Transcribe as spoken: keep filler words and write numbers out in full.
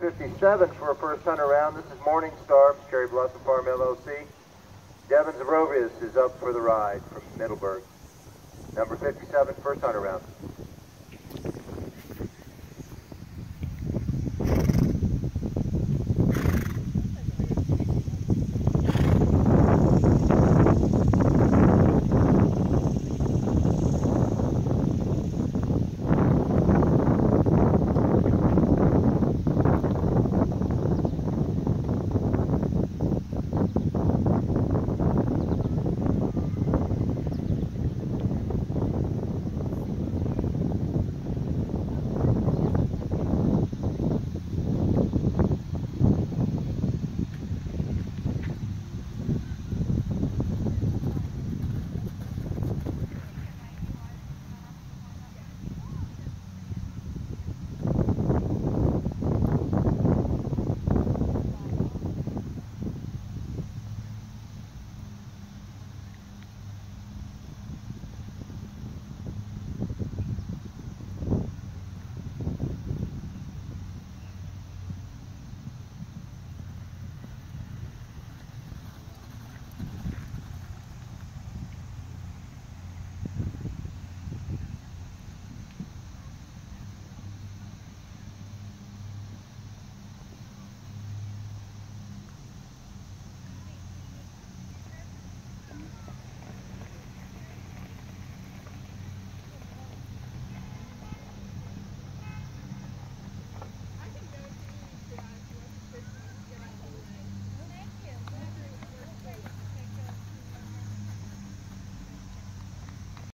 fifty-seven for a first hunter round. This is Morningstar, Cherry Blossom Farm L L C. Devin Zarovius is up for the ride from Middleburg. Number fifty-seven, first hunter round.